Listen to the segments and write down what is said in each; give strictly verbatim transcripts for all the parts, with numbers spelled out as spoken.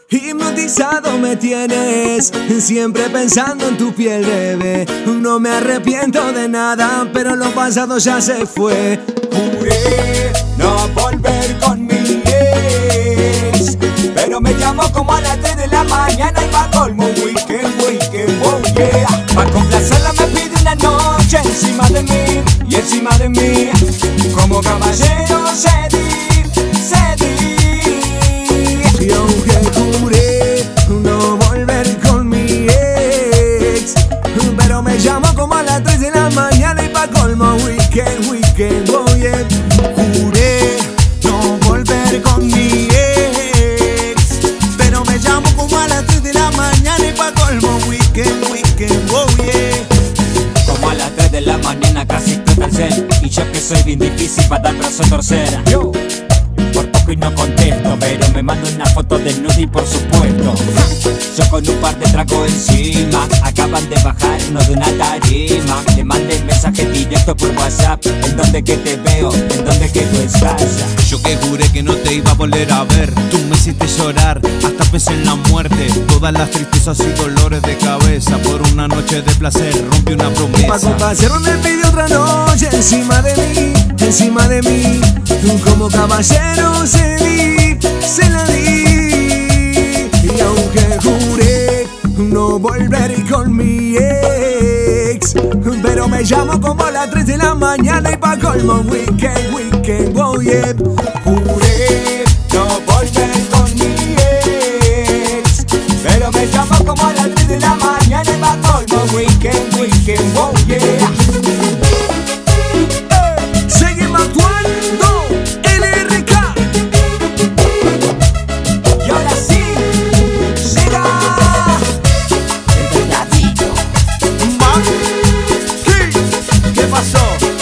Hipnotizado me tienes, siempre pensando en tu piel, bebé. No me arrepiento de nada, pero lo pasado ya se fue. Juré no volver con mi ex, pero me llamó como a las tres de la mañana y pa' colmo weekend, weekend, oh yeah. Pa' complacerla me pide una noche encima de mí y encima de mí. Como caballero cedí, cedí. Y aunque juré no volver con mi ex, pero me llamó como a las tres de la mañana y pa' colmo weekend, weekend, oh yeah. Juré no volver con mi ex, pero me llamo como a las tres de la mañana y pa' colmo weekend, weekend, oh yeah. Como a las tres de la mañana casi explota el cel, y yo que soy bien difícil para dar brazo a torcer. Yo por poco y no contesto, pero me mando una foto del nude y por supuesto yo con un par de tragos encima. Acaban de bajarnos de una tarima. Le mandé mensaje directo por WhatsApp: ¿en dónde que te veo? ¿En dónde que tú estás? Yo que juré que no te iba a volver a ver, tú me hiciste llorar, hasta pensé en la muerte. Todas las tristezas y dolores de cabeza, por una noche de placer rompí una promesa. Pa' complacerme me pidió otra noche encima de mí, encima de mí. Como caballero cedí, se la di. Y aunque juré no volver con mi ex, pero me llamo como a las tres de la mañana y pa' colmo weekend, weekend, oh yeah. Juré no volver con mi ex, pero me llamo como a las tres de la mañana y pa' colmo weekend, weekend, oh yeah. Seguimos actuando, L R K. Y ahora sí, llega el verdadero Ma, ¿qué? ¿Qué pasó?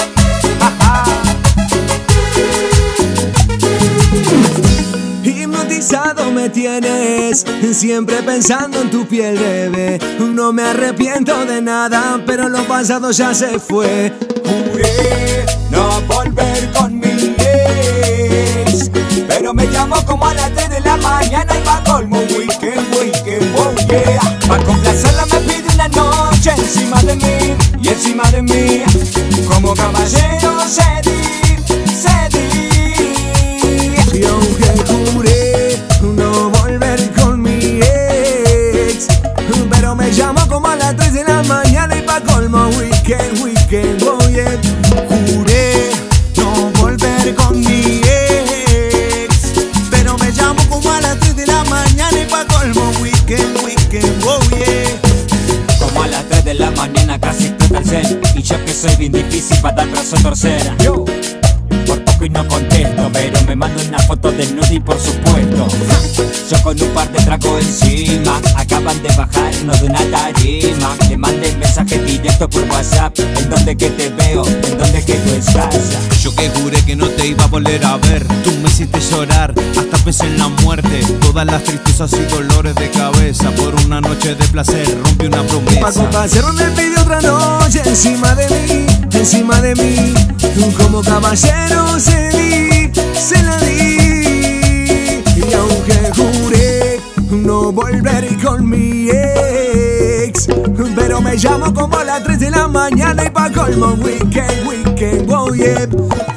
Hipnotizado me tienes, siempre pensando en tu piel, bebé. No me arrepiento de nada, pero lo pasado ya se fue. Juré no volver con mi ex, pero me llamó como a las tres de la mañana y pa' colmo weekend, weekend, oh yeah. Pa' complacerla me pide una noche encima de mí y encima de mí. Como caballero cedí, cedí. Y aunque juré no volver con mi ex, pero me llamó como a las tres de la mañana y pa' colmo weekend, weekend, oh yeah. Juré no volver con mi ex, pero me llamo como a las tres de la mañana y pa' colmo weekend, weekend, oh yeah. Como a las tres de la mañana casi explota el cel, y yo que soy bien difícil para dar brazo a torcer. Yo por poco y no contesto, pero me mando una foto del nude y por supuesto yo con un par de tragos encima. Acaban de bajarnos de una tarima. Le mandé mensaje directo por WhatsApp: ¿en dónde que te veo? ¿En dónde que tú estás? Yo que juré que no te iba a volver a ver, tú me hiciste llorar, hasta pensé en la muerte. Todas las tristezas y dolores de cabeza, por una noche de placer rompí una Pa' promesa. complacerme me pidió otra noche encima de mí, encima de mí. Como caballero cedí, se la di. Y aunque juré no volver con mi ex, pero me llamo como a las tres de la mañana y pa' colmo weekend, weekend, oh yeah.